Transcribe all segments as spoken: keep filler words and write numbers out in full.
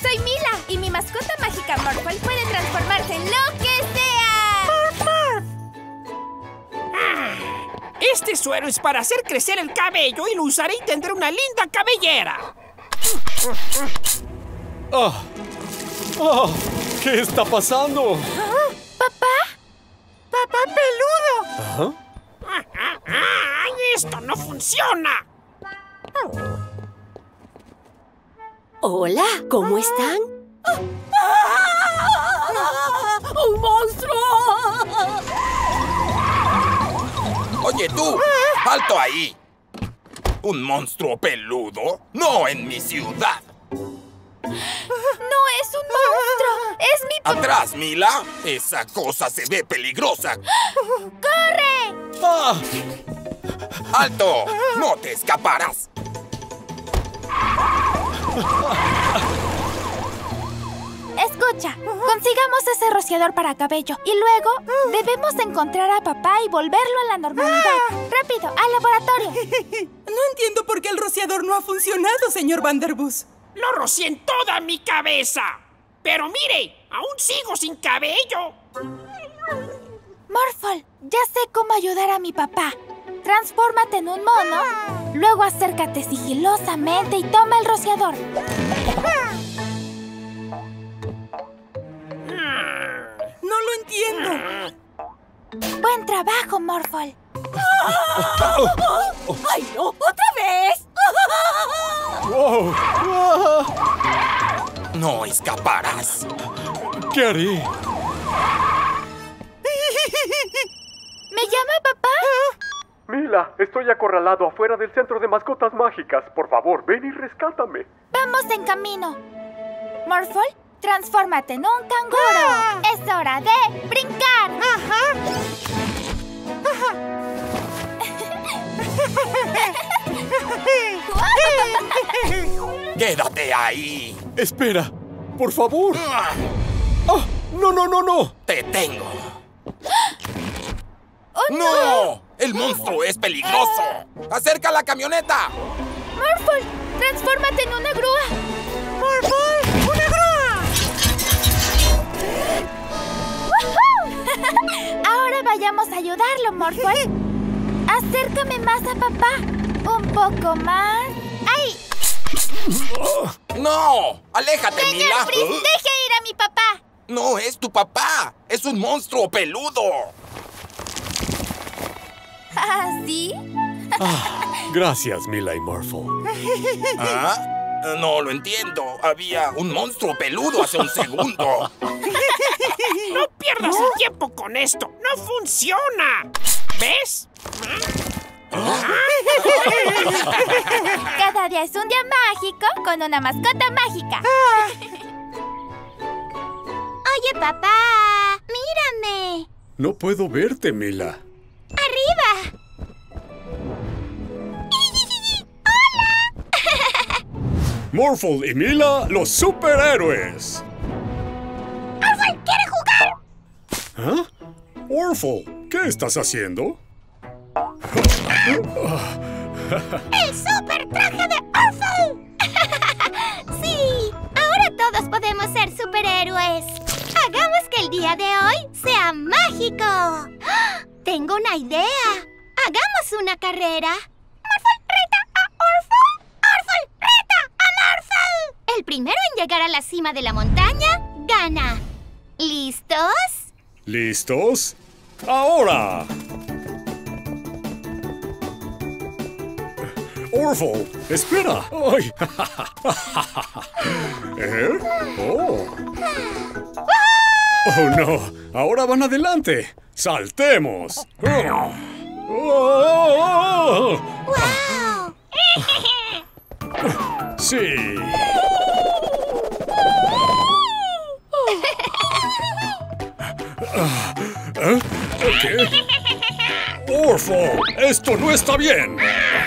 Soy Mila y mi mascota mágica Morphle puede transformarse en lo que sea. Este suero es para hacer crecer el cabello y lo usaré y tendré una linda cabellera. ¡Ah! ¡Ah! ¿Qué está pasando? ¿Ah? ¿Papá? ¡Papá peludo! ¿Ah? Ah, ah, ¡esto no funciona! Hola, ¿cómo están? ¡Un monstruo! Oye, tú, ¡alto ahí! ¿Un monstruo peludo? ¡No en mi ciudad! ¡No es un monstruo! ¡Es mi papá! ¡Atrás, Mila! ¡Esa cosa se ve peligrosa! ¡Corre! ¡Ah! ¡Alto! ¡No te escaparás! Escucha, consigamos ese rociador para cabello y luego debemos encontrar a papá y volverlo a la normalidad. ¡Rápido, al laboratorio! No entiendo por qué el rociador no ha funcionado, señor Vanderbus. Lo rocié en toda mi cabeza. Pero mire, aún sigo sin cabello. Morphle, ya sé cómo ayudar a mi papá. Transfórmate en un mono, luego acércate sigilosamente y toma el rociador. No lo entiendo. Buen trabajo, Morphle. ¡Ay, no! ¡Otra vez! ¡Wow! ¡Ah! ¡No escaparás! ¿Qué haré? ¿Me llama papá? Mila, estoy acorralado afuera del centro de mascotas mágicas. Por favor, ven y rescátame. Vamos en camino. Morphle, transfórmate en un canguro. Es hora de brincar. ¡Quédate ahí! Espera, por favor. ¡Ah! ¡Ah! ¡No, no, no, no! ¡Te tengo! ¡Oh, no! ¡No! ¡El monstruo es peligroso! ¡Acerca la camioneta! Morphle, transfórmate en una grúa. Morphle, una grúa. ¡Woohoo! Ahora vayamos a ayudarlo, Morphle. Acércame más a papá. Un poco más. ¡Ay! ¡No! ¡Aléjate, Señor Mila! Freeze, deje ir a mi papá. ¡No es tu papá! ¡Es un monstruo peludo! ¿Ah, sí? Ah, gracias, Mila y Morphle. ¿Ah? No lo entiendo. Había un monstruo peludo hace un segundo. No pierdas el tiempo con esto. ¡No funciona! ¿Ves? Cada día es un día mágico con una mascota mágica. Oye, papá, mírame. No puedo verte, Mila. ¡Arriba! Morphle y Mila, los superhéroes. ¡Morphle quiere jugar! ¿Ah? Morphle, ¿qué estás haciendo? ¡El super traje de Morphle! ¡Sí! Ahora todos podemos ser superhéroes. Hagamos que el día de hoy sea mágico. Tengo una idea. Hagamos una carrera. Morphle reta a Morphle. Morphle reta a Morphle. El primero en llegar a la cima de la montaña gana. ¿Listos? ¿Listos? ¡Ahora! Morphle, espera. ¡Ay! ¿Eh? Oh. ¡Oh, no! Ahora van adelante. ¡Saltemos! Oh. Oh. ¡Wow! ¡Sí! ¿Eh? ¿Qué? ¡Morphle! ¡Esto no está bien!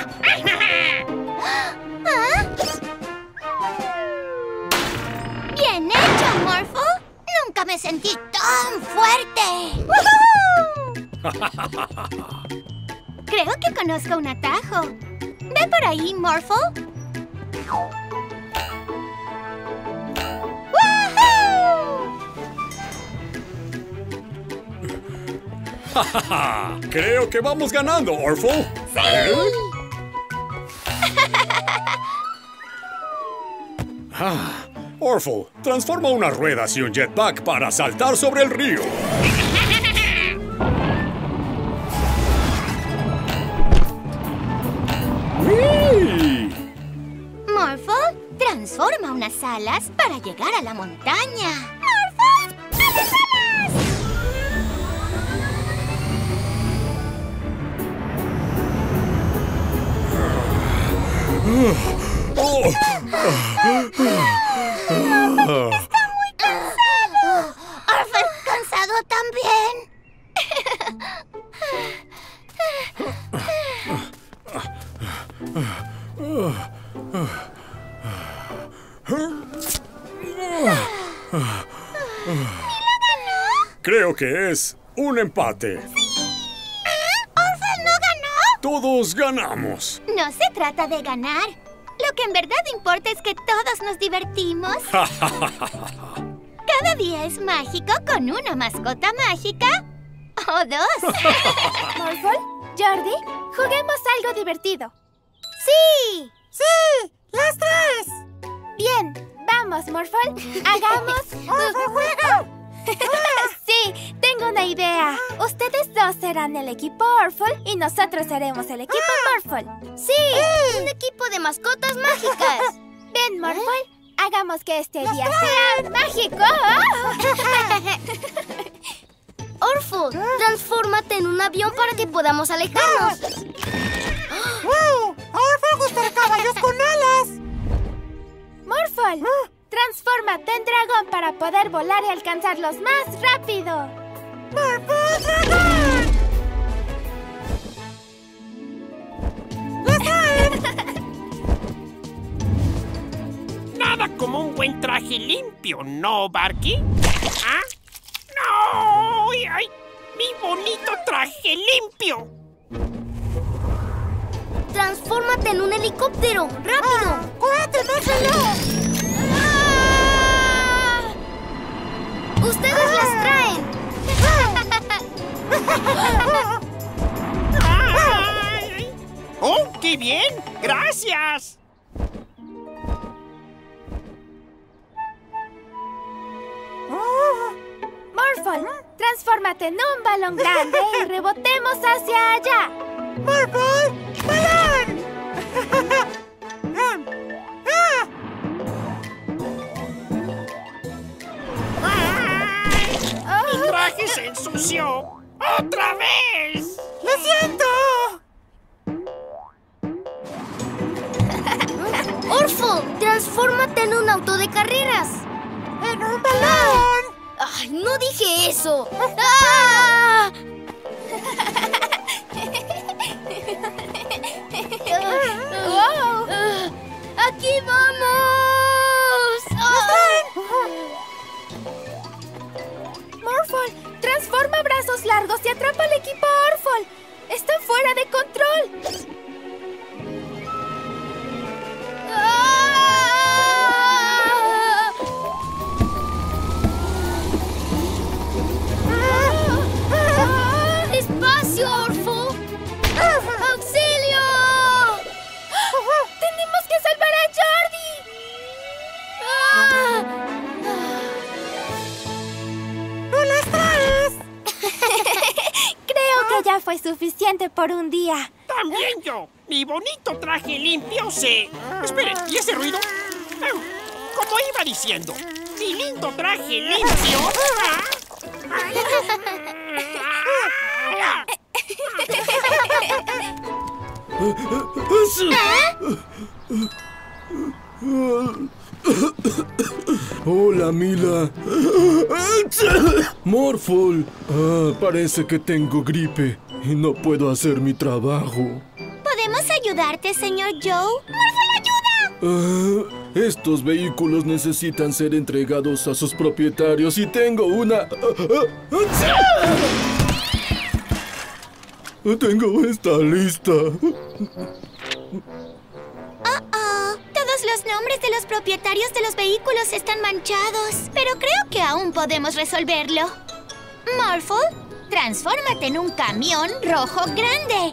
¡Bien hecho, Morphle! ¡Nunca me sentí tan fuerte! Creo que conozco un atajo. Ve por ahí, Morphle. Creo que vamos ganando, Orphle. ¡Sí! ¿Eh? Ah, Orphle, transforma unas ruedas y un jetpack para saltar sobre el río. ¡Uy! Morphle, transforma unas alas para llegar a la montaña. ¡Morphle, a las alas! Oh. Está muy cansado. Orphle, ¿cansado también? Creo que es un empate. ¿Orphle no ganó? Todos ganamos. No se trata de ganar. Lo que en verdad importa es que todos nos divertimos. Cada día es mágico con una mascota mágica o dos. Morphle, Jordi, juguemos algo divertido. ¡Sí! ¡Sí! ¡Las tres! Bien, vamos, Morphle. Hagamos... ¡Morphle juega! Sí, tengo una idea. Ustedes dos serán el equipo Orphle y nosotros seremos el equipo Morphle. ¡Sí! ¡Un equipo de mascotas mágicas! Ven, Morphle, hagamos que este día sea mágico. Orphle, transfórmate en un avión para que podamos alejarnos. ¡Wow! ¡Orphle gusta caballos con alas! Morphle, transfórmate en dragón para poder volar y alcanzarlos más rápido. ¡Morphle dragón! Nada como un buen traje limpio, ¿no, Barky? ¿Ah? ¡No! ¡Ay, ay! ¡Mi bonito traje limpio! Transfórmate en un helicóptero. ¡Rápido! ¡Cuídate, déjalo! ¡Ah! ¡Ustedes las traen! ¡Ay! ¡Oh, qué bien! ¡Gracias! Morphle, transfórmate en un balón grande y rebotemos hacia allá. ¡Morphle, balón! ¡Ay! ¡Mi traje se ensució! ¡Otra vez! ¡Lo siento! Orphle, transfórmate en un auto de carreras. ¡En un balón! ¡Ay, no dije eso! ¡Ah! ¡Wow! ¡Aquí vamos! ¡Ah! Morphle, transforma brazos largos y atrapa al equipo Orphle. ¡Están fuera de control! ¡Despacio, Orphle! ¡Auxilio! ¡Tenemos que salvar a Jordi! ¡Ah! ¡No las traes! Creo que ya fue suficiente por un día. También yo. Mi bonito traje limpio se... Esperen, ¿y ese ruido? Como iba diciendo, mi lindo traje limpio... Hola, Mila. Morphle. Ah, parece que tengo gripe y no puedo hacer mi trabajo. ¿Podemos ayudarte, señor Joe? ¡Morphle, ayuda! Ah, estos vehículos necesitan ser entregados a sus propietarios y tengo una... Ah, ah, ah, tengo esta lista. Oh-oh. Todos los nombres de los propietarios de los vehículos están manchados. Pero creo que aún podemos resolverlo. Morphle, transfórmate en un camión rojo grande.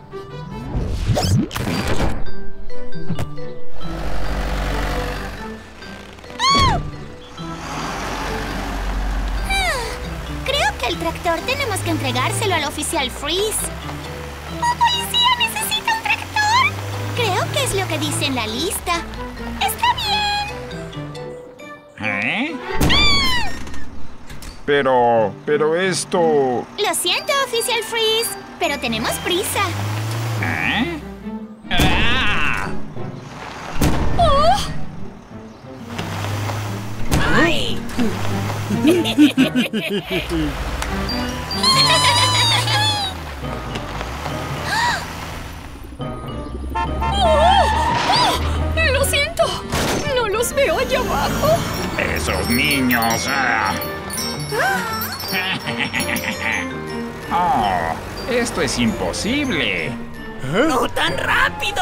¡Oh! Ah, creo que el tractor tenemos que entregárselo al oficial Freeze. ¡La policía necesita un tractor! Creo que es lo que dice en la lista. ¡Está bien! ¿Eh? ¡Ah! Pero... pero esto... Lo siento, oficial Freeze, pero tenemos prisa. ¿Eh? ¡Ah! ¡Oh! ¡Ay! ¡Oh! ¡Lo siento! ¡No los veo allá abajo! ¡Esos niños! Ah. ¡Oh! ¡Esto es imposible! ¿Eh? ¡No tan rápido!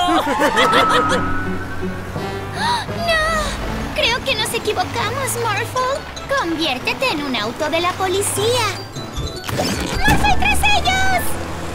¡No! Creo que nos equivocamos, Morphle. Conviértete en un auto de la policía. ¡Morphle tras ellos!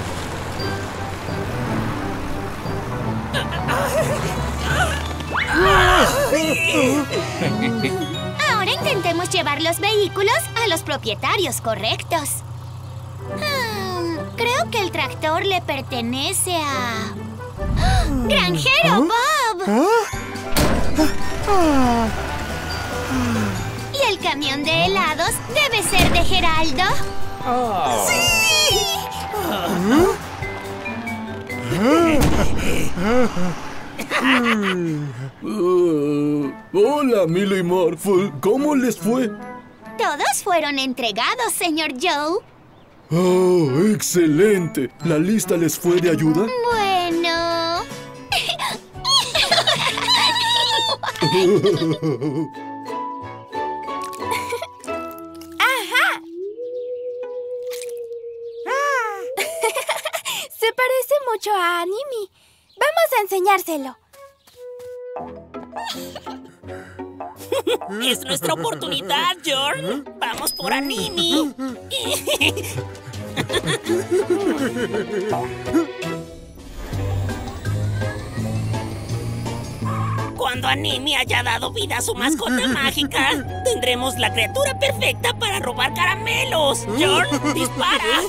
Ahora intentemos llevar los vehículos a los propietarios correctos. Hmm, creo que el tractor le pertenece a... ¡Granjero Bob! ¿Y el camión de helados debe ser de Geraldo? Oh. ¡Sí! Uh, hola, Milo y Morphle. ¿Cómo les fue? Todos fueron entregados, señor Joe. ¡Oh, excelente! ¿La lista les fue de ayuda? Bueno... ¡Ajá! Se parece mucho a Animi. Vamos a enseñárselo. ¡Es nuestra oportunidad, George! ¡Vamos por Animi! Cuando Animi haya dado vida a su mascota mágica, tendremos la criatura perfecta para robar caramelos. George, dispara.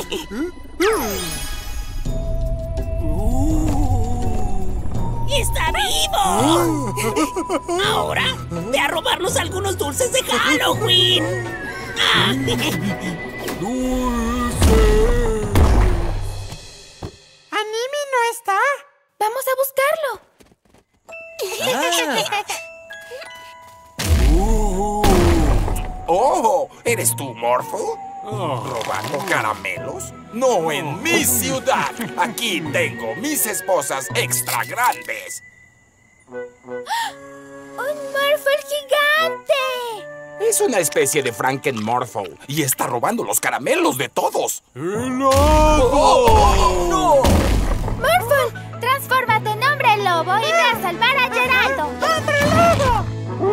¡Está vivo! Ahora, ve a robarnos algunos dulces de Halloween. ¡Ah! ¡Dulces! ¿Animi no está? Vamos a buscarlo. Ah. uh. ¡Oh! ¿Eres tú, Morphle? ¿Robando caramelos? ¡No en mi ciudad! Aquí tengo mis esposas extra grandes. ¡Un Morphle gigante! Es una especie de Frankenmorphle y está robando los caramelos de todos. ¡Helado! ¡Oh, no! Morphle, transfórmate en hombre lobo y ve a salvar a Geraldo. ¡Hombre lobo!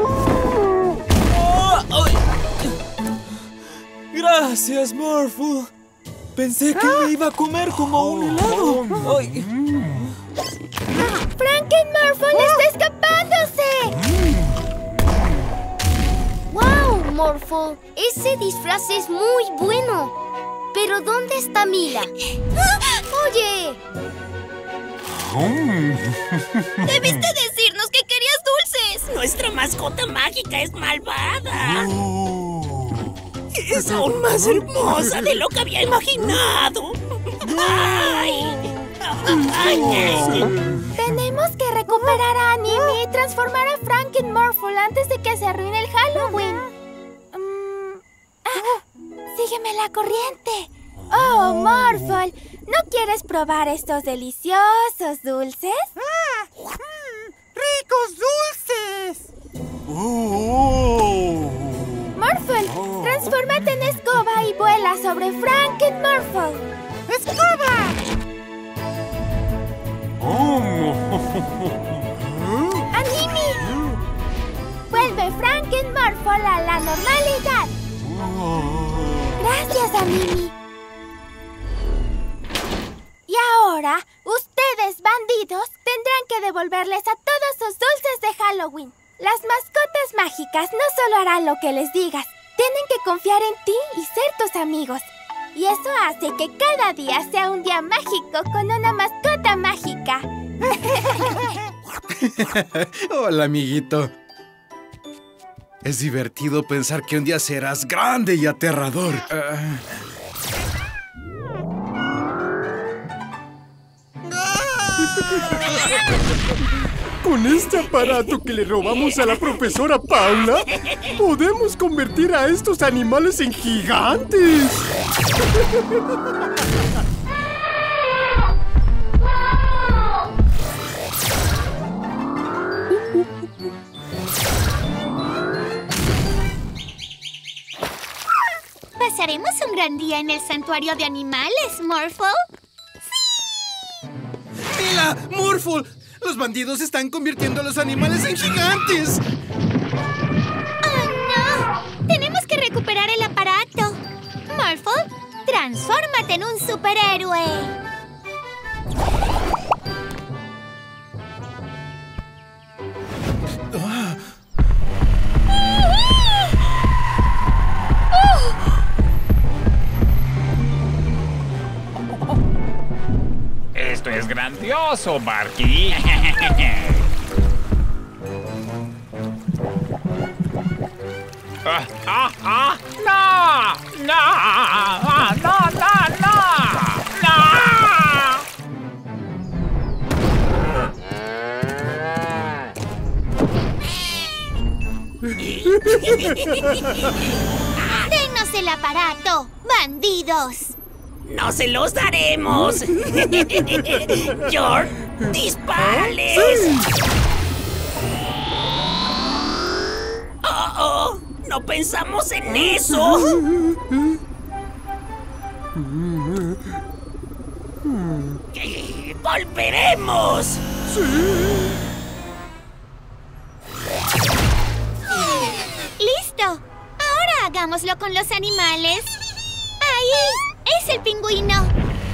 Gracias, Morphle. Pensé que me iba a comer como un helado. Ay. ¡Frankenmorphle está escapándose! ¡Wow, Morphle! Ese disfraz es muy bueno. Pero ¿dónde está Mila? ¡Oye! ¡Debiste decirnos que querías dulces! Nuestra mascota mágica es malvada. Es aún más hermosa de lo que había imaginado. ¡Ay! ¡Ay! Tenemos que recuperar a Animi y transformar a Frankenmorphle antes de que se arruine el Halloween. Um, ah, sígueme la corriente. Oh, Morphle, ¿no quieres probar estos deliciosos dulces? ¡Ah! Mm, ¡ricos dulces! Oh. Morphle, transfórmate en escoba y vuela sobre Frankenmorphle. ¡Escoba! ¡Animi! Vuelve Frankenmorphle a la normalidad. Gracias, Animi. día, ustedes, bandidos, tendrán que devolverles a todos sus dulces de Halloween. Las mascotas mágicas no solo harán lo que les digas, tienen que confiar en ti y ser tus amigos. Y eso hace que cada día sea un día mágico con una mascota mágica. Hola, amiguito. Es divertido pensar que un día serás grande y aterrador. Uh... Con este aparato que le robamos a la profesora Paula, podemos convertir a estos animales en gigantes. ¿Pasaremos un gran día en el santuario de animales, Morphle? ¡Mila! ¡Morphle! ¡Los bandidos están convirtiendo a los animales en gigantes! ¡Oh, no! ¡Tenemos que recuperar el aparato! Morphle, transfórmate en un superhéroe. Ah. Esto es grandioso, Barky. ah, ah, ah, ¡no! ¡No! ¡No! ¡No! ¡No! ¡Denos el aparato, bandidos! ¡No se los daremos! ¡George, dispárales! ¡Sí! ¡Oh, oh! ¡No pensamos en eso! ¡Volveremos! ¡Sí! ¡Listo! Ahora hagámoslo con los animales. ¡Ahí! ¡Es el pingüino!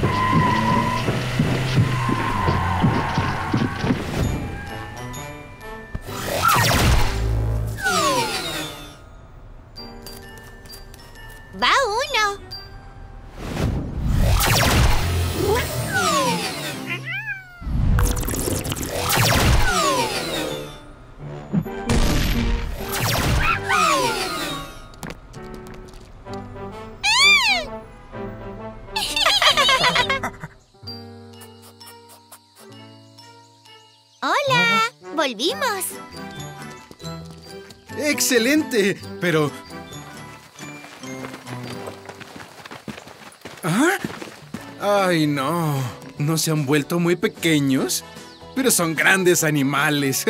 ¡Va uno! ¡Hola! ¡Volvimos! ¡Excelente! Pero... ¿Ah? ¡Ay, no! ¿No se han vuelto muy pequeños? Pero son grandes animales.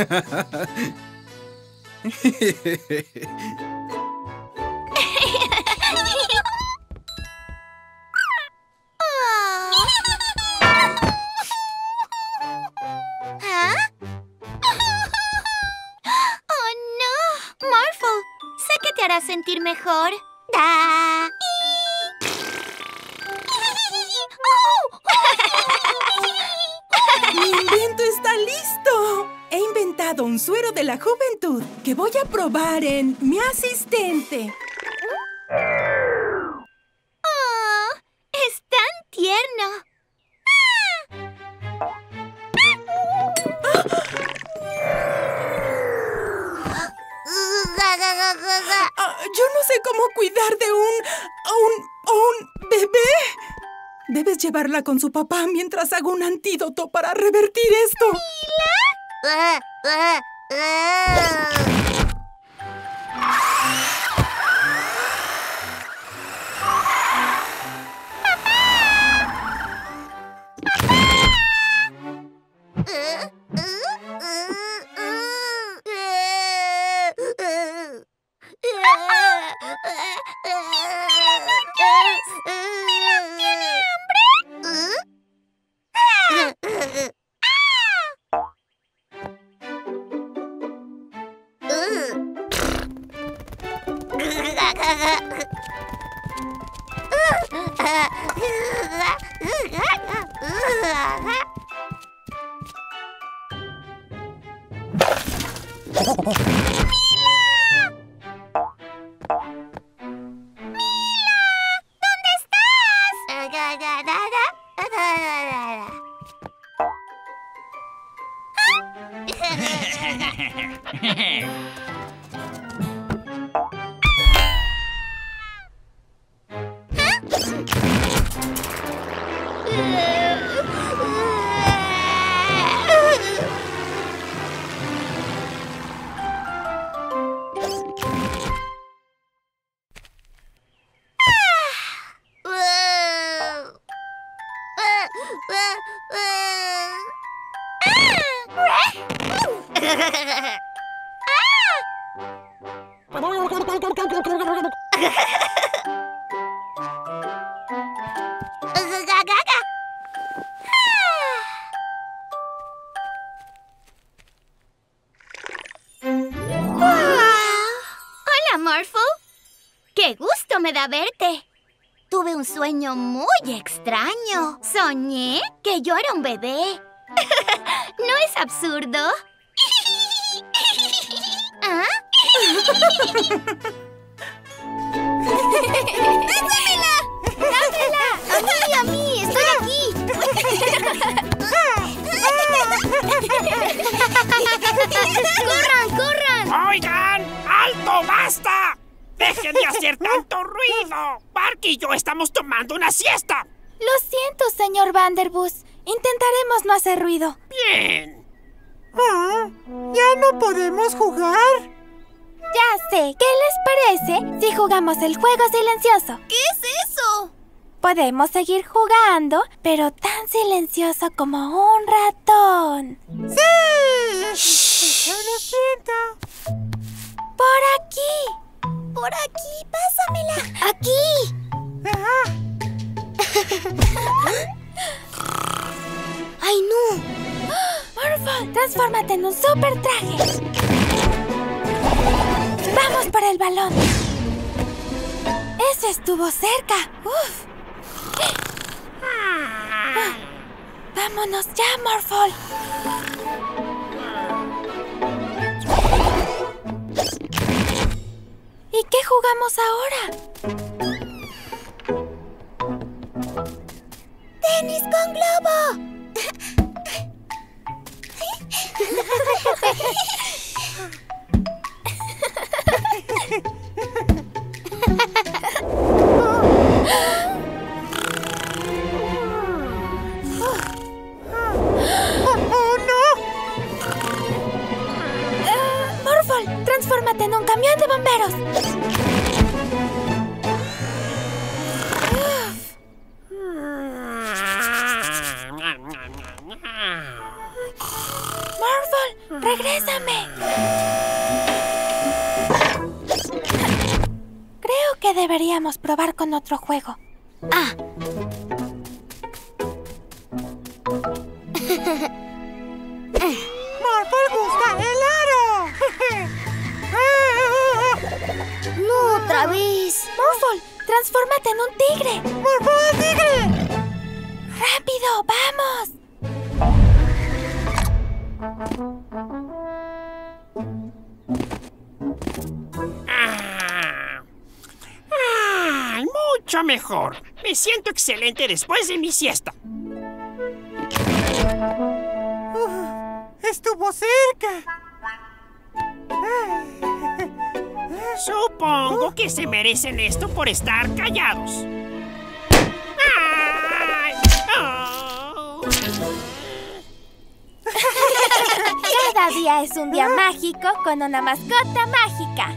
Sentir mejor. ¡Da! ¡Mi invento está listo! He inventado un suero de la juventud que voy a probar en mi asistente. ¡Oh! ¡Es tan tierno! Ah, yo no sé cómo cuidar de un... un... un bebé. Debes llevarla con su papá mientras hago un antídoto para revertir esto. ¿Mila? ¿Dónde estás? Hola, Morphle. ¡Qué gusto me da verte! Tuve un sueño muy extraño. Soñé que yo era un bebé. ¿No es absurdo? ¿Ah? ¡Dámela! ¡Dámela! ¡A mí, a mí! ¡Estoy aquí! ¡Corran, corran! ¡Oigan! ¡Alto, basta! ¡Dejen de hacer tanto ruido! Barky y yo estamos tomando una siesta. Lo siento, señor Vanderbus. Intentaremos no hacer ruido. Bien. Ah, ¿ya no podemos jugar? Ya sé. ¿Qué les parece si jugamos el juego silencioso? ¿Qué es eso? Podemos seguir jugando, pero tan silencioso como un ratón. ¡Sí! ¡Shh! ¡Lo siento! Por aquí. Por aquí, pásamela. Aquí. Ajá. ¡Ay, no! Morphle, transfórmate en un super traje. ¡Vamos por el balón! ¡Eso estuvo cerca! ¡Uf! Ah, ¡vámonos ya, Morphle! ¿Y qué jugamos ahora? ¡Tenis con globo! Morphle, transfórmate en un camión de bomberos. Morphle, regrésame. Creo que deberíamos probar con otro juego. Ah. ¡Morphle gusta el aro! ¡No, otra vez! Morphle, transfórmate en un tigre. ¡Morphle, tigre! ¡Rápido, vamos! Ah. Ah, mucho mejor. Me siento excelente después de mi siesta. Uh, estuvo cerca. Supongo que se merecen esto por estar callados. ¡Ay! Oh. Cada día es un día mágico con una mascota mágica.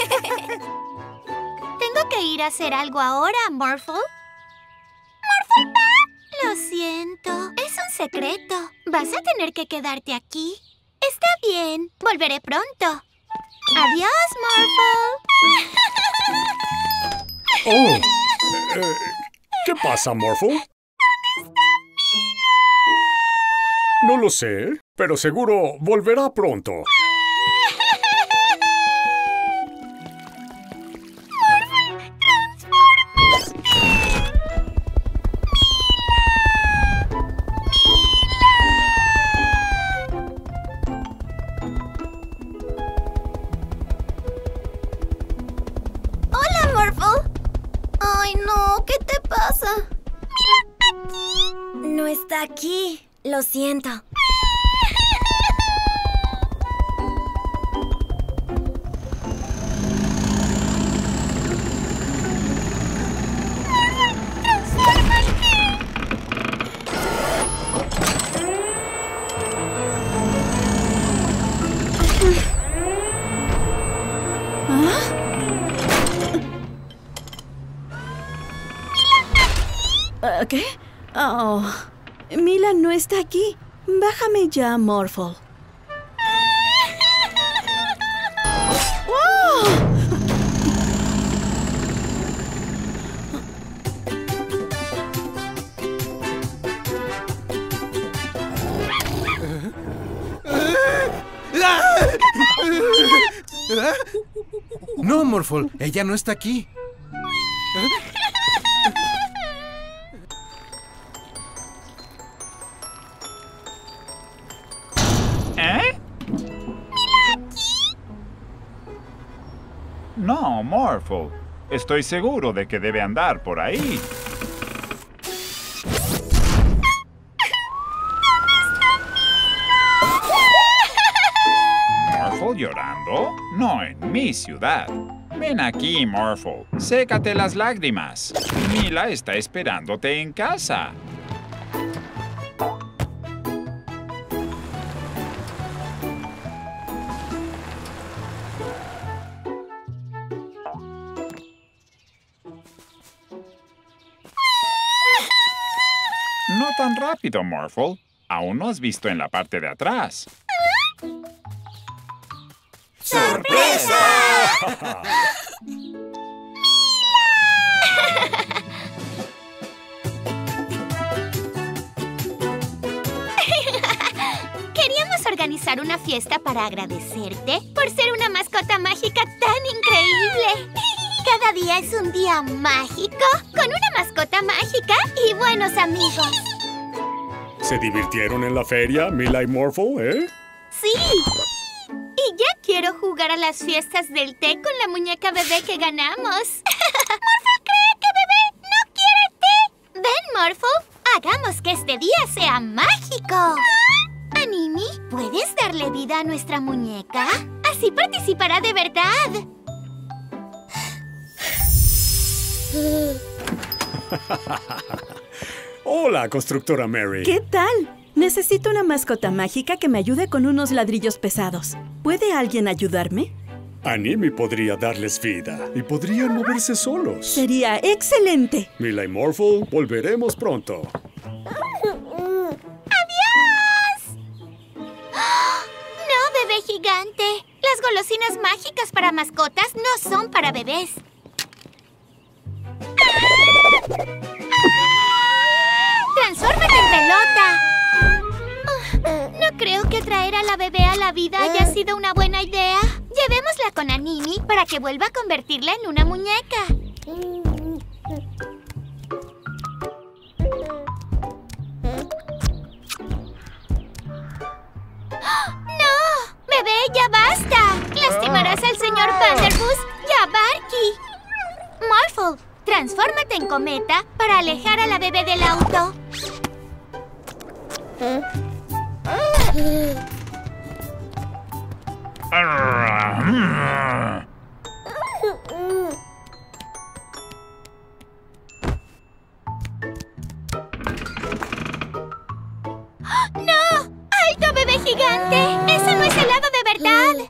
Tengo que ir a hacer algo ahora, Morphle. ¡Morphle Pa! Lo siento. Es un secreto. Vas a tener que quedarte aquí. Está bien. Volveré pronto. Adiós, Morphle. Oh, eh, ¿qué pasa, Morphle? No lo sé, pero seguro volverá pronto. pasa? ¡Mila, aquí! No está aquí. Lo siento. ¿Qué? Oh, Mila no está aquí. Bájame ya, Morphle. ¡Oh! No, Morphle, ella no está aquí. ¿Eh? No, Morphle. Estoy seguro de que debe andar por ahí. ¿Morphle llorando? No en mi ciudad. Ven aquí, Morphle. Sécate las lágrimas. Mila está esperándote en casa. No tan rápido, Morphle. Aún no has visto en la parte de atrás. ¡Sorpresa! Queríamos organizar una fiesta para agradecerte por ser una mascota mágica tan increíble. Cada día es un día mágico con una mascota mágica y buenos amigos. ¿Se divirtieron en la feria, Mila y Morphle, eh? ¡Sí! Y ya quiero jugar a las fiestas del té con la muñeca bebé que ganamos. ¡Morphle cree que bebé no quiere té! Ven, Morphle, hagamos que este día sea mágico. Animi, ¿puedes darle vida a nuestra muñeca? Así participará de verdad. Hola, constructora Mary. ¿Qué tal? Necesito una mascota mágica que me ayude con unos ladrillos pesados. ¿Puede alguien ayudarme? Animi podría darles vida y podrían moverse solos. Sería excelente. Mila y Morphle, volveremos pronto. ¡Adiós! No, bebé gigante. Las golosinas mágicas para mascotas no son para bebés. ¡Transfórmate en pelota! Oh, no creo que traer a la bebé a la vida haya sido una buena idea. Llevémosla con Animi para que vuelva a convertirla en una muñeca. ¡No! ¡Bebé, ya basta! ¡Lastimarás al señor Vanderbus y a Barky! Morphle, transfórmate en cometa para alejar a la bebé del auto. ¡No! ¡Alto, bebé gigante! ¡Eso no es helado de verdad!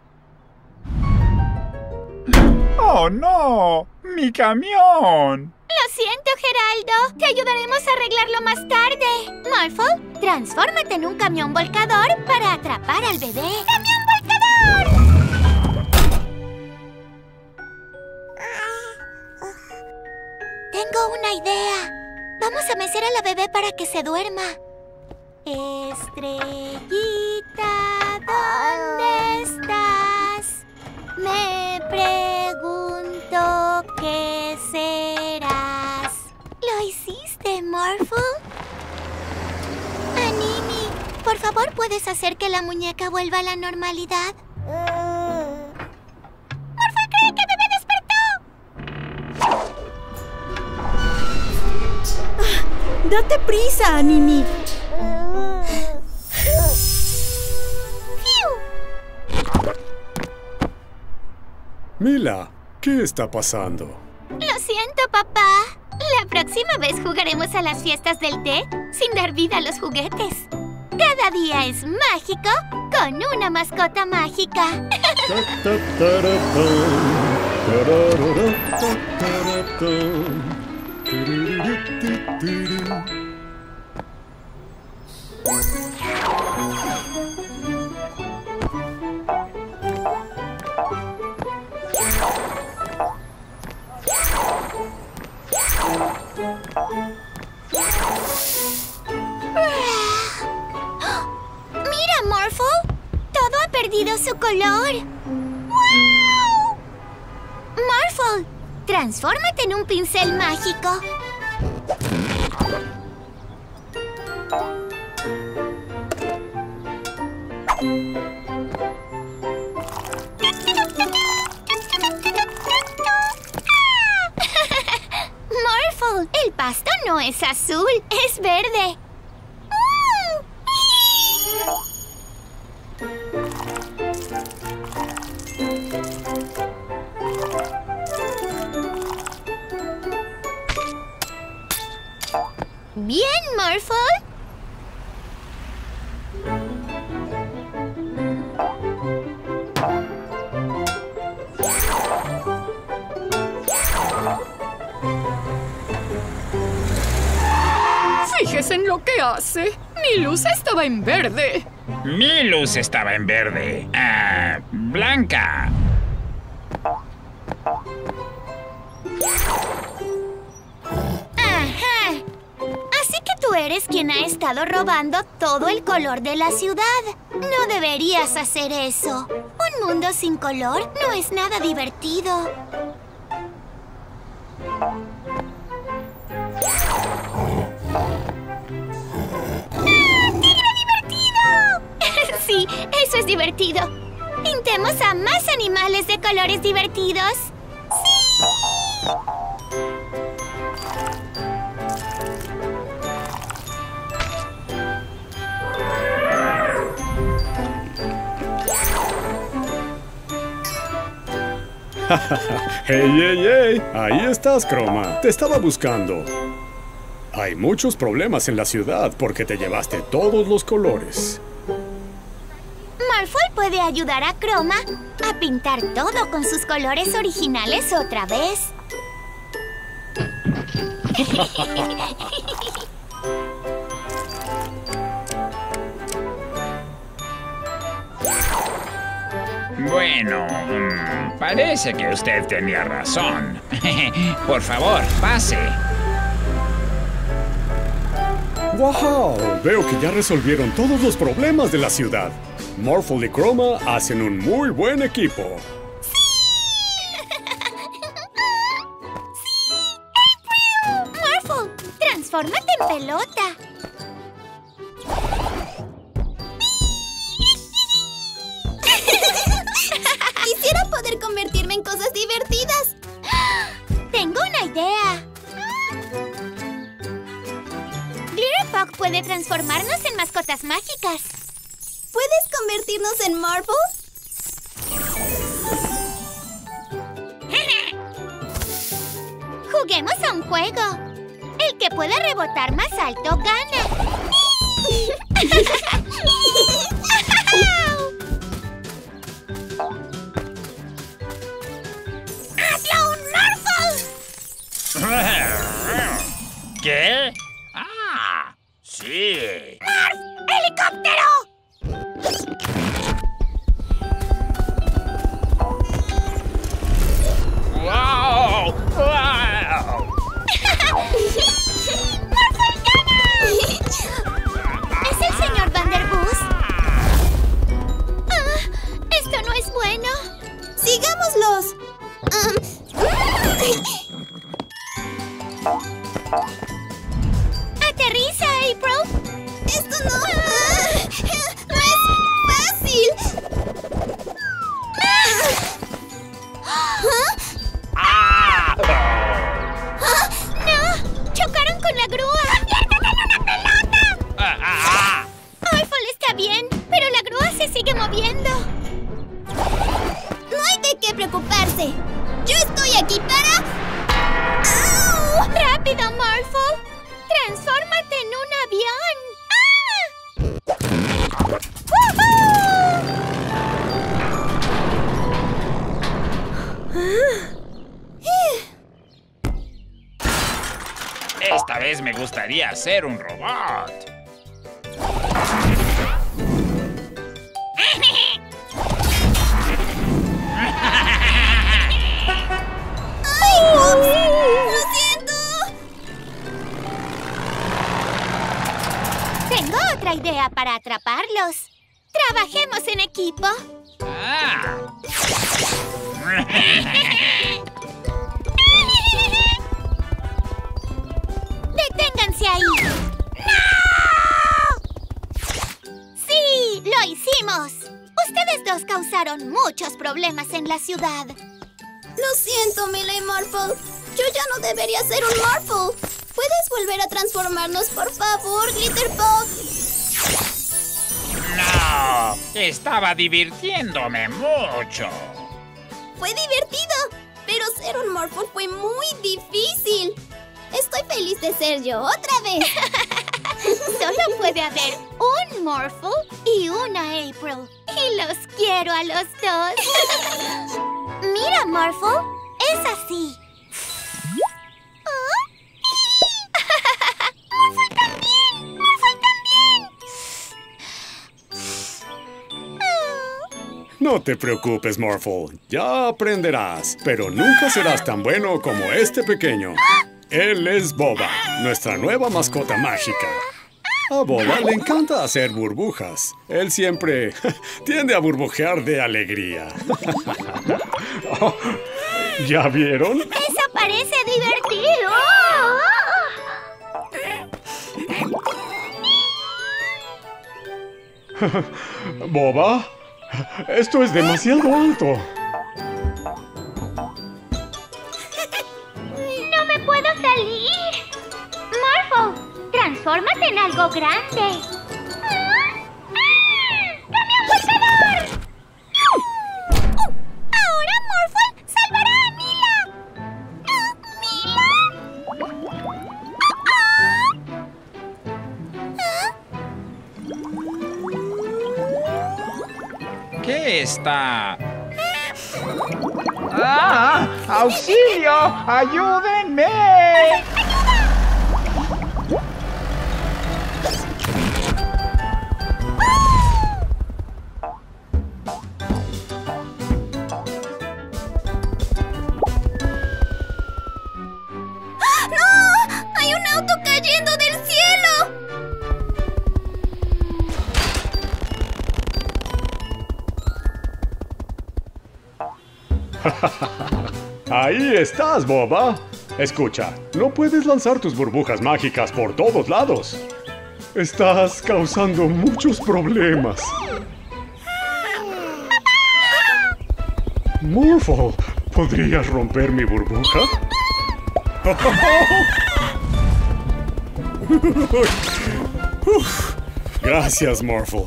¡Oh, no! ¡Mi camión! Lo siento, Geraldo. Te ayudaremos a arreglarlo más tarde. Morphle, transfórmate en un camión volcador para atrapar al bebé. ¡Camión volcador! Tengo una idea. Vamos a mecer a la bebé para que se duerma. Estrellita, ¿dónde estás? Me pregunto qué serás. ¿Lo hiciste, Morphle? Animi, por favor, ¿puedes hacer que la muñeca vuelva a la normalidad? ¡Morphle cree que bebé despertó! ¡Date prisa, Mimi! Mila, ¿qué está pasando? Lo siento, papá. La próxima vez jugaremos a las fiestas del té sin dar vida a los juguetes. Cada día es mágico con una mascota mágica. ¡Mira, Morphle! Todo ha perdido su color. ¡Wow! Morphle, transfórmate en un pincel mágico. Morphle, el pasto no es azul, es verde. Bien, Morphle. Fíjese en lo que hace. Mi luz estaba en verde. Mi luz estaba en verde. Ah, blanca. Ajá. Así que tú eres quien ha estado robando todo el color de la ciudad. No deberías hacer eso. Un mundo sin color no es nada divertido. Sí, eso es divertido. Pintemos a más animales de colores divertidos. ¡Sí! ¡Hey, hey, hey! Ahí estás, Chroma. Te estaba buscando. Hay muchos problemas en la ciudad porque te llevaste todos los colores. Morphle puede ayudar a Chroma a pintar todo con sus colores originales otra vez. Bueno, mmm, parece que usted tenía razón. Por favor, pase. ¡Wow! Veo que ya resolvieron todos los problemas de la ciudad. Morphle y Chroma hacen un muy buen equipo. Morphle, transfórmate en pelota. Quisiera poder convertirme en cosas divertidas. Tengo una idea. Glitterpug puede transformarnos en mascotas mágicas. ¿Puedes convertirnos en Morphle? Juguemos a un juego. El que pueda rebotar más alto gana. ¡Hazlo un Morphle! ¿Qué? ¡Ah! ¡Sí! ¡Morph! ¡Helicóptero! ¡Wow! ¡Wow! ¡Morphle gana! ¿Es el señor Vanderboos? Ah, esto no es bueno. ¡Sigámoslos! ¡Aterriza, April! ¡Esto no... ¡No es fácil! ¡Ah! ¡No! ¡Chocaron con la grúa! rápido, Morphle! ¡Transfórmate en un avión! Esta vez me gustaría ser un robot. ¡Ay, ups! ¡Lo siento! Tengo otra idea para atraparlos. Trabajemos en equipo. Ah. ¡Deténganse ahí! ¡No! ¡Sí! ¡Lo hicimos! Ustedes dos causaron muchos problemas en la ciudad. Lo siento, Mila y Morphle. Yo ya no debería ser un Morphle. ¿Puedes volver a transformarnos, por favor, Glitterbug? No, estaba divirtiéndome mucho. Fue divertido, pero ser un Morphle fue muy difícil. Estoy feliz de ser yo otra vez. Solo puede haber un Morphle y una April. Y los quiero a los dos. Mira, Morphle, es así. ¡Morphle también! ¡Morphle también! No te preocupes, Morphle. Ya aprenderás, pero nunca serás tan bueno como este pequeño. Él es Boba, nuestra nueva mascota mágica. A Boba le encanta hacer burbujas. Él siempre tiende a burbujear de alegría. Oh, ¿ya vieron? ¡Eso parece divertido! Boba, esto es demasiado alto. ¡No me puedo salir! ¡Morphle! ¡Transfórmate en algo grande! ¡Camión volcador! ¡Ahora Morphle salvará a Mila! ¿Qué está? ¡Ah! ¡Auxilio! ¡Ayúdenme! Ahí estás, Boba. Escucha, no puedes lanzar tus burbujas mágicas por todos lados. Estás causando muchos problemas. Morphle, ¿podrías romper mi burbuja? Uf, gracias, Morphle.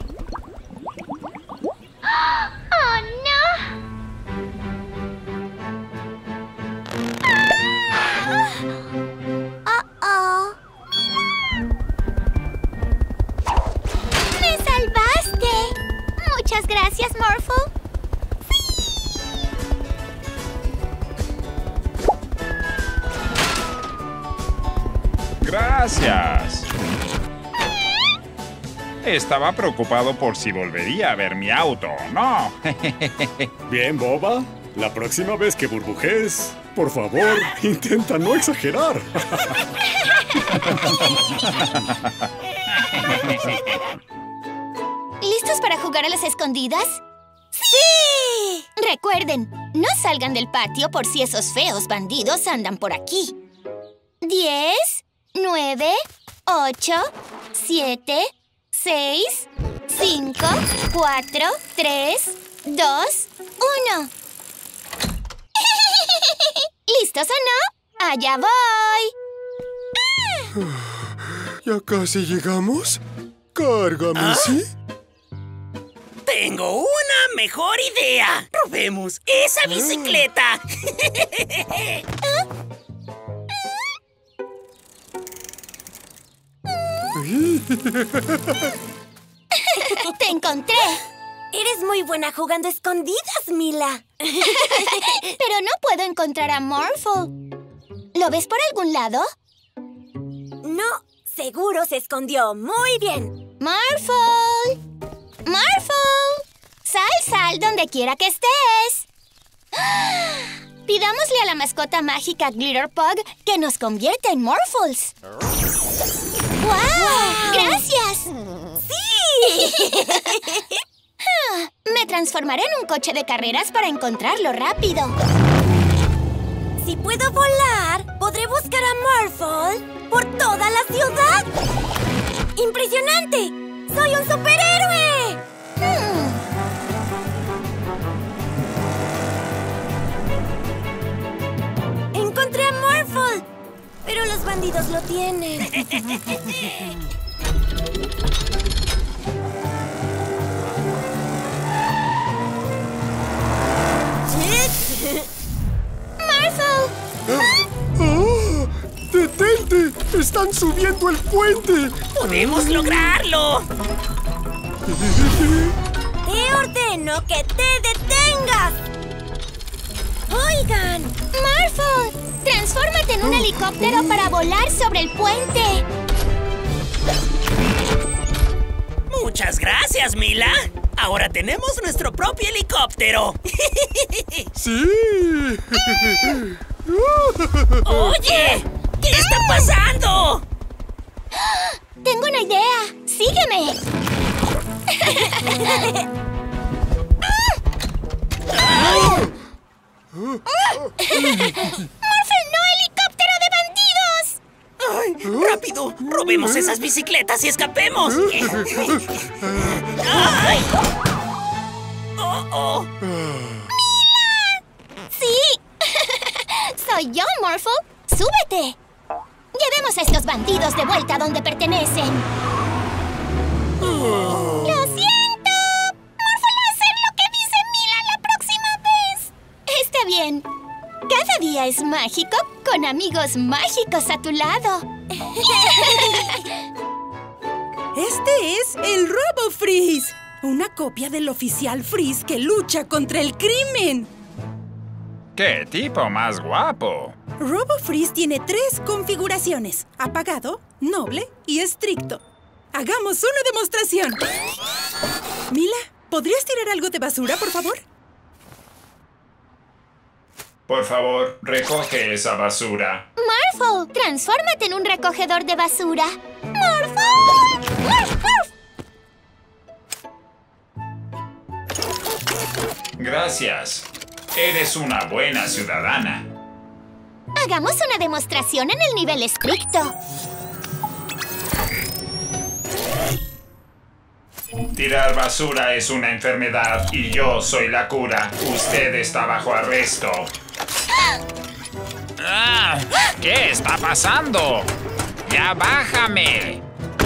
Muchas gracias, Morphle. Gracias. Estaba preocupado por si volvería a ver mi auto o no. Bien, Boba. La próxima vez que burbujees, por favor, intenta no exagerar. ¿Listos para jugar a las escondidas? ¡Sí! Recuerden, no salgan del patio por si esos feos bandidos andan por aquí. Diez, nueve, ocho, siete, seis, cinco, cuatro, tres, dos, uno. ¿Listos o no? ¡Allá voy! ¿Ya casi llegamos? Cárgame, ¿Ah? ¿sí? Tengo una mejor idea. Robemos esa bicicleta. ¡Te encontré! Eres muy buena jugando escondidas, Mila. Pero no puedo encontrar a Morphle. ¿Lo ves por algún lado? No, seguro se escondió muy bien. ¡Morphle! ¡Morphle! ¡Sal, sal, donde quiera que estés! Pidámosle a la mascota mágica Glitterpug que nos convierta en Morphles. ¡Wow! ¡Wow! ¡Gracias! ¡Sí! Me transformaré en un coche de carreras para encontrarlo rápido. Si puedo volar, podré buscar a Morphle por toda la ciudad. ¡Impresionante! ¡Soy un superhéroe! Hmm. Encontré a Morphle, pero los bandidos lo tienen. ¡Oh! ¡Detente! ¡Están subiendo el puente! ¡Podemos lograrlo! ¡Te ordeno que te detengas! ¡Oigan! ¡Morphle! ¡Transfórmate en un helicóptero para volar sobre el puente! ¡Muchas gracias, Mila! Ahora tenemos nuestro propio helicóptero. ¡Sí! ¡Oye! ¿Qué está pasando? ¡Tengo una idea! ¡Sígueme! ¡Morphle, no! ¡Helicóptero de bandidos! ¡Ay! ¡Rápido! ¡Robemos esas bicicletas y escapemos! ¡Ay! ¡Oh, oh! ¡Mila! ¡Sí! ¡Soy yo, Morphle! ¡Súbete! Llevemos a estos bandidos de vuelta a donde pertenecen. Oh. ¡Lo siento! Morphle va a hacer lo que dice Mila la próxima vez. Está bien. Cada día es mágico con amigos mágicos a tu lado. Este es el Robo Freeze, una copia del oficial Freeze que lucha contra el crimen. ¡Qué tipo más guapo! Robo Freeze tiene tres configuraciones: apagado, noble y estricto. ¡Hagamos una demostración! Mila, ¿podrías tirar algo de basura, por favor? Por favor, recoge esa basura. Morphle, transfórmate en un recogedor de basura. ¡Morphle! ¡Morph, morph! Gracias. Eres una buena ciudadana. Hagamos una demostración en el nivel estricto. Tirar basura es una enfermedad y yo soy la cura. Usted está bajo arresto. Ah, ¿qué está pasando? ¡Ya bájame!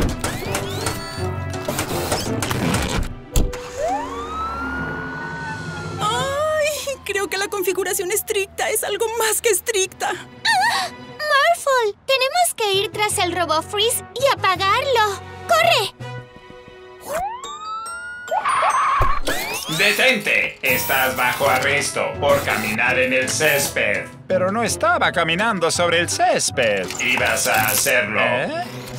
¡Ay! Creo que la configuración estricta es algo más que estricta. ¡Ah! ¡Morphle! Tenemos que ir tras el Robo Freeze y apagarlo. ¡Corre! ¡Detente! Estás bajo arresto por caminar en el césped. Pero no estaba caminando sobre el césped. Ibas a hacerlo. ¿Eh?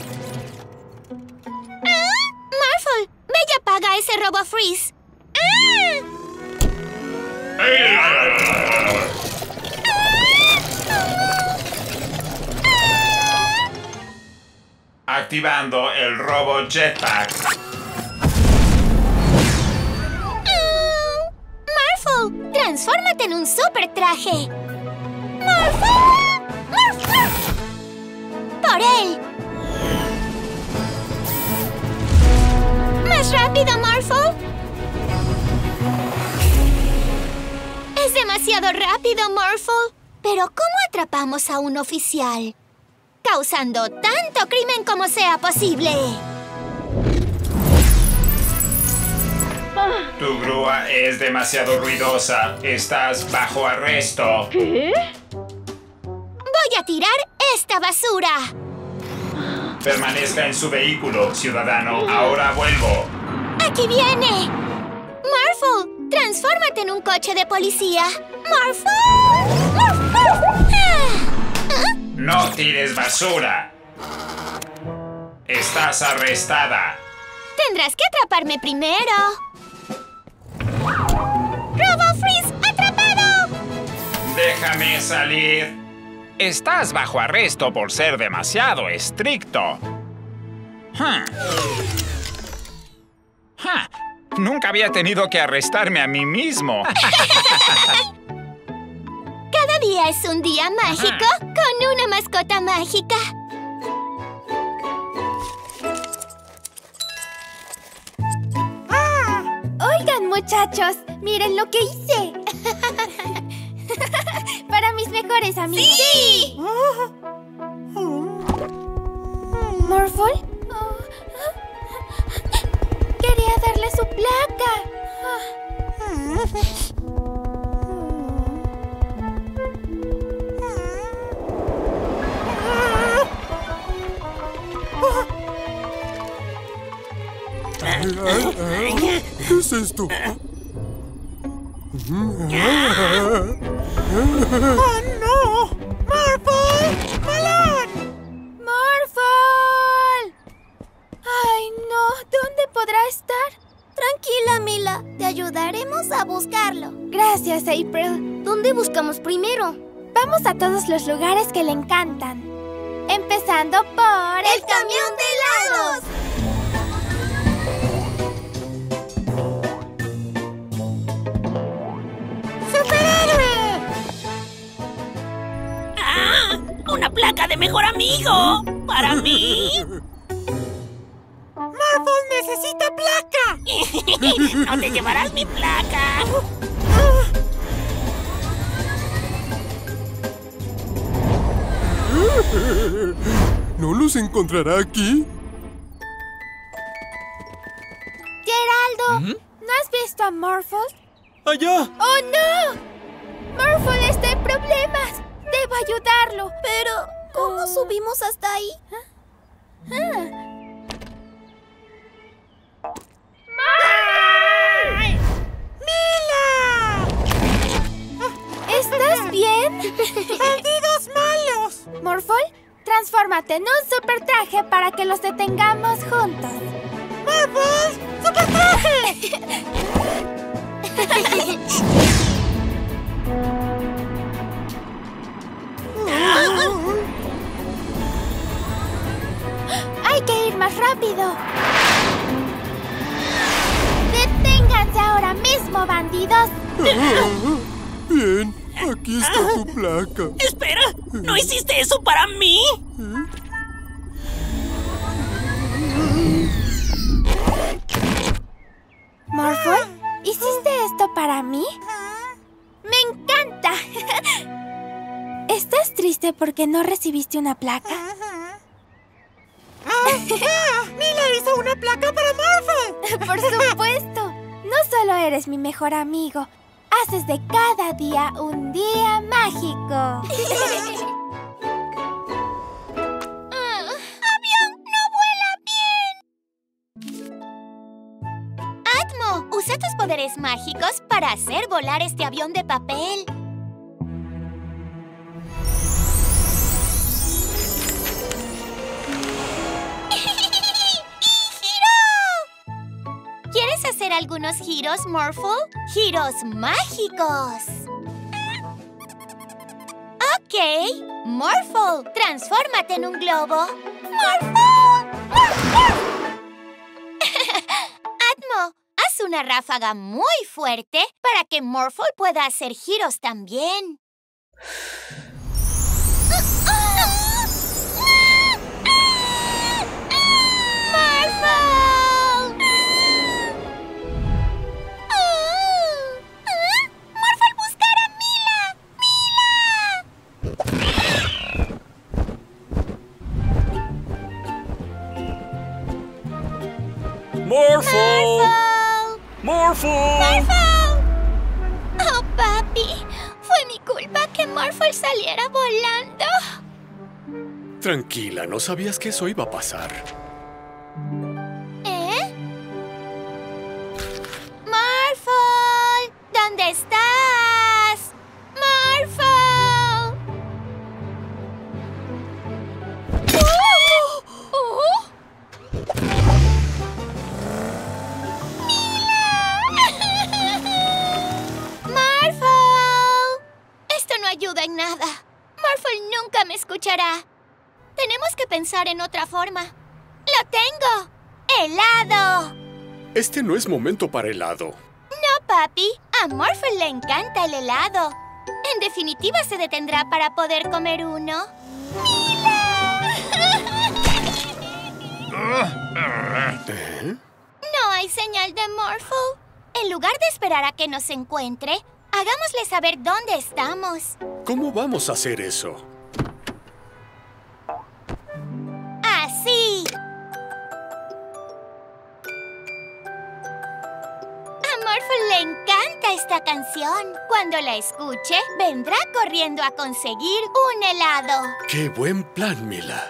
¡Ah! ¡Morphle! ¡Ve y apaga ese Robo Freeze! ¡Ah! Activando el Robo Jetpack. ¡Morphle! ¡Transfórmate en un super traje! ¡Morphle! ¡Morph, morph! ¡Por él! ¡Más rápido, Morphle! Es demasiado rápido, Morphle. Pero ¿cómo atrapamos a un oficial? Causando tanto crimen como sea posible. Tu grúa es demasiado ruidosa. Estás bajo arresto. ¿Qué? Voy a tirar esta basura. Permanezca en su vehículo, ciudadano. Ahora vuelvo. ¡Aquí viene! ¡Morphle! ¡Transfórmate en un coche de policía! ¡Morphle! ¡Morphle! ¿Ah? ¡No tires basura! Estás arrestada. Tendrás que atraparme primero. ¡Robo-Freeze atrapado! Déjame salir. Estás bajo arresto por ser demasiado estricto. Huh. Huh. Nunca había tenido que arrestarme a mí mismo. Cada día es un día mágico con una mascota mágica. Oigan, muchachos, miren lo que hice. Para mis mejores amigos. ¡Sí! ¿Morphle? Quería darle su placa. ¿Qué es esto? ¡Oh, no! ¡Morphle! ¡Malón! ¡Morphle! ¡Ay, no! ¿Dónde podrá estar? Tranquila, Mila. Te ayudaremos a buscarlo. Gracias, April. ¿Dónde buscamos primero? Vamos a todos los lugares que le encantan. Empezando por... ¡El camión de helados! ¡Superhéroe! ¡Ah! ¡Una placa de mejor amigo! ¡Para mí! ¡Morphle necesita placa! ¡No te llevarás mi placa! ¿No los encontrará aquí? Geraldo, ¿no has visto a Morphle? ¡Allá! ¡Oh, no! Morphle está en problemas. Debo ayudarlo. Pero, ¿cómo oh. subimos hasta ahí? Ah. ¡Mila! ¿Estás bien? ¡Bandidos malos! Morphle, transfórmate en un super traje para que los detengamos juntos. ¡Morphle! ¡Super traje! ¡Hay que ir más rápido! ¡Deténganse ahora mismo, bandidos! Bien, aquí está tu placa. ¡Espera! ¿No hiciste eso para mí? ¿Morphle? ¿Hiciste esto para mí? ¡Me encanta! ¿Estás triste porque no recibiste una placa? ¡Mila hizo una placa para Morphle! ¡Por supuesto! No solo eres mi mejor amigo, haces de cada día un día mágico. ¡Avión no vuela bien! Atmo, usa tus poderes mágicos para hacer volar este avión de papel. ¿Quieres hacer algunos giros, Morphle? ¡Giros mágicos! Ok. Morphle, transfórmate en un globo. ¡Morphle! Atmo, haz una ráfaga muy fuerte para que Morphle pueda hacer giros también. ¡Morphle! ¡Morphle! ¡Morphle! Oh, papi. Fue mi culpa que Morphle saliera volando. tranquila, ¿no sabías que eso iba a pasar? ¿Eh? ¡Morphle! ¿Dónde estás? ¡Morphle! ¡Oh! ¡Oh! ¡Morphle! Esto no ayuda en nada. Morphle nunca me escuchará. Tenemos que pensar en otra forma. ¡Lo tengo! ¡Helado! Este no es momento para helado. No, papi. A Morphle le encanta el helado. En definitiva, se detendrá para poder comer uno. ¡Mila! ¿Eh? No hay señal de Morphle. En lugar de esperar a que nos encuentre, hagámosle saber dónde estamos. ¿Cómo vamos a hacer eso? ¡Así! A Morphle le encanta esta canción. Cuando la escuche, vendrá corriendo a conseguir un helado. ¡Qué buen plan, Mila!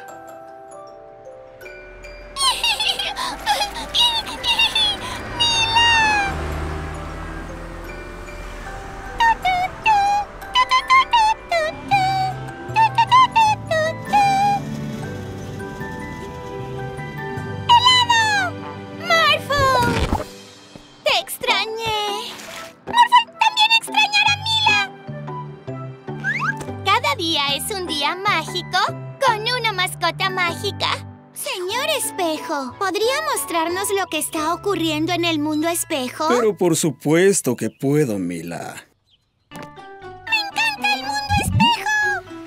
Es un día mágico con una mascota mágica. Señor Espejo, ¿podría mostrarnos lo que está ocurriendo en el mundo espejo? Pero por supuesto que puedo, Mila. ¡Me encanta el mundo espejo!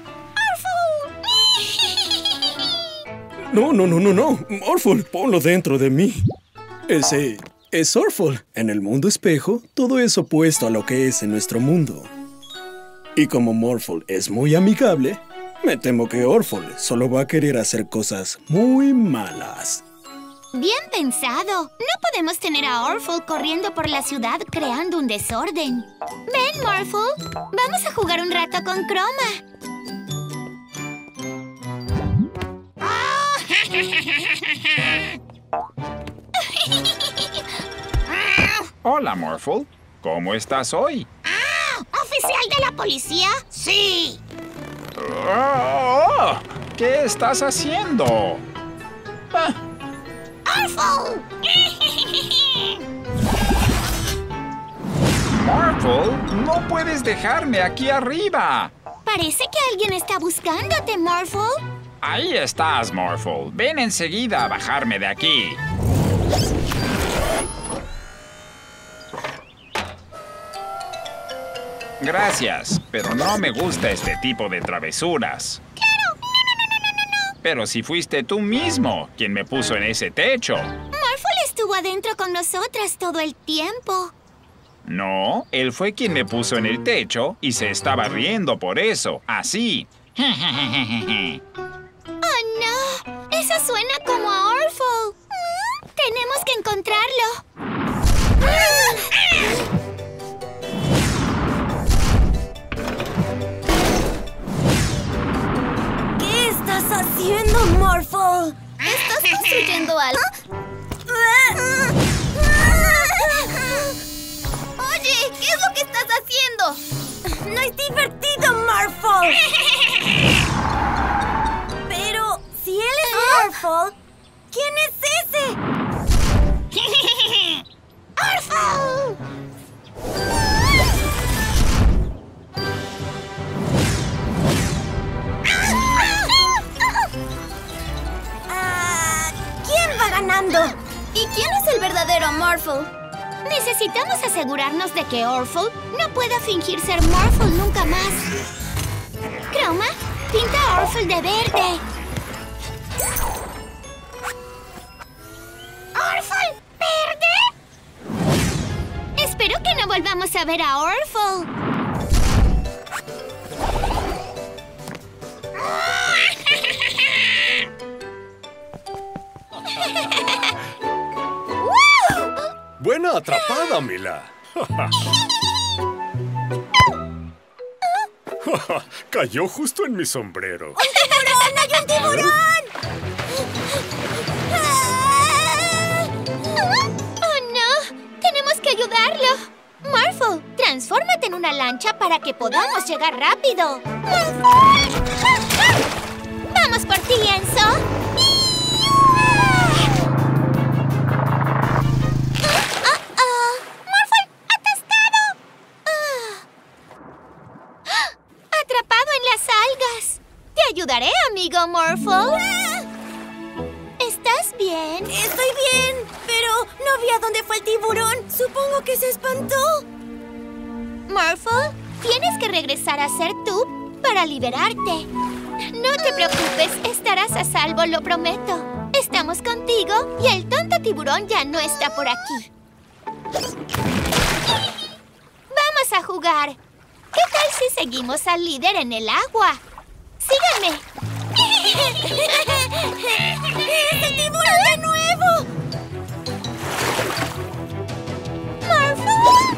¡Orphle! No, no, no, no, no. Orphle, ponlo dentro de mí. Ese es Orphle. En el mundo espejo, todo es opuesto a lo que es en nuestro mundo. Y como Morphle es muy amigable, me temo que Orphle solo va a querer hacer cosas muy malas. Bien pensado. No podemos tener a Orphle corriendo por la ciudad creando un desorden. Ven, Morphle. Vamos a jugar un rato con Chroma. Hola, Morphle. ¿Cómo estás hoy? ¿Oficial de la policía? ¡Sí! Oh, ¿qué estás haciendo? Ah. ¡Orphle! Morphle, no puedes dejarme aquí arriba. Parece que alguien está buscándote, Morphle. Ahí estás, Morphle. Ven enseguida a bajarme de aquí. Gracias, pero no me gusta este tipo de travesuras. ¡Claro! ¡No, no, no, no, no, no! Pero si fuiste tú mismo quien me puso en ese techo. Morphle estuvo adentro con nosotras todo el tiempo. No, él fue quien me puso en el techo y se estaba riendo por eso, así. ¡Oh, no! Eso suena como a Orphle. Tenemos que encontrarlo. ¿Qué estás haciendo, Morphle? ¿Estás construyendo algo? Oye, ¿qué es lo que estás haciendo? ¡No es divertido, Morphle! Pero, si él es Morphle, ¿quién es ese? ¡Orphle! Ah, ¿quién va ganando? ¿Y quién es el verdadero Morphle? Necesitamos asegurarnos de que Orphle no pueda fingir ser Morphle nunca más. Chroma, pinta a Orphle de verde. ¿Orphle verde? Espero que no volvamos a ver a Orphle. Buena atrapada, Mila. Cayó justo en mi sombrero. ¡Un tiburón! ¡Hay un tiburón! ¡Oh, no! ¡Tenemos que ayudarlo! Morphle, transfórmate en una lancha para que podamos llegar rápido. ¡Vamos por ti, Enzo! Ayudaré, amigo Morphle. ¿Estás bien? Estoy bien, pero no vi a dónde fue el tiburón. Supongo que se espantó. Morphle, tienes que regresar a ser tú para liberarte. No te preocupes, estarás a salvo, lo prometo. Estamos contigo y el tonto tiburón ya no está por aquí. Vamos a jugar. ¿Qué tal si seguimos al líder en el agua? ¡Síganme! ¡Es el tiburón de nuevo! ¡Morphle!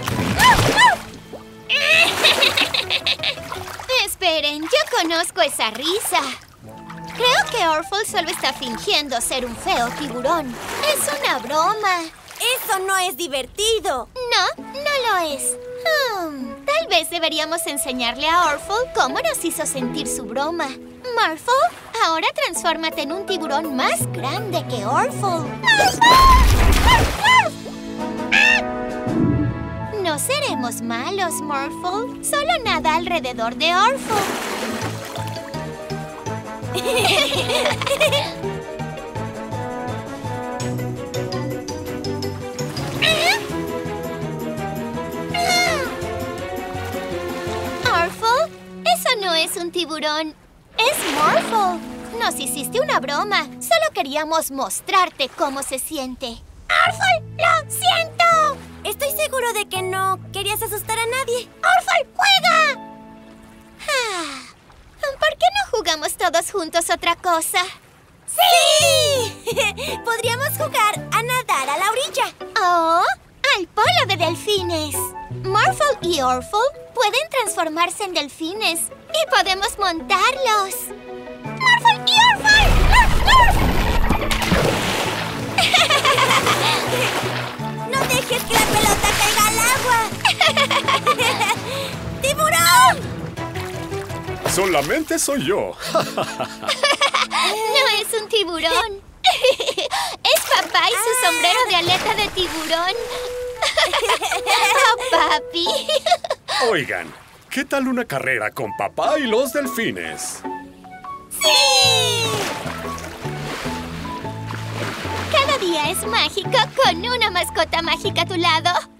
Esperen, yo conozco esa risa. Creo que Orphle solo está fingiendo ser un feo tiburón. Es una broma. ¡Eso no es divertido! No, no lo es. Hmm, tal vez deberíamos enseñarle a Orphle cómo nos hizo sentir su broma. Morphle, ahora transfórmate en un tiburón más grande que Orphle. No seremos malos, Morphle. Solo nada alrededor de Orphle. Orphle, eso no es un tiburón. Es Morphle. Nos hiciste una broma. Solo queríamos mostrarte cómo se siente. ¡Orphle! ¡Lo siento! Estoy seguro de que no querías asustar a nadie. ¡Orphle, juega! Ah, ¿por qué no jugamos todos juntos otra cosa? ¡Sí! Podríamos jugar a nadar a la orilla. ¡Oh! ¡Al polo de delfines! Morphle y Orphle pueden transformarse en delfines y podemos montarlos. ¡Morphle y Orphle! ¡No dejes que la pelota caiga al agua! ¡Tiburón! Solamente soy yo. No es un tiburón. Es papá y su sombrero de aleta de tiburón. Oh, papi. Oigan, ¿qué tal una carrera con papá y los delfines? ¡Sí! Cada día es mágico con una mascota mágica a tu lado.